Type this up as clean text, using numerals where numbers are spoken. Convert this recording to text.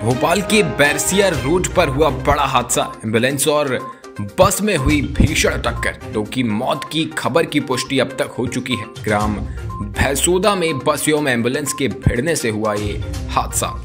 भोपाल के बैरसिया रोड पर हुआ बड़ा हादसा। एम्बुलेंस और बस में हुई भीषण टक्कर। 2 की मौत की खबर की पुष्टि अब तक हो चुकी है। ग्राम भैंसोदा में बस एवं एम्बुलेंस के भिड़ने से हुआ ये हादसा।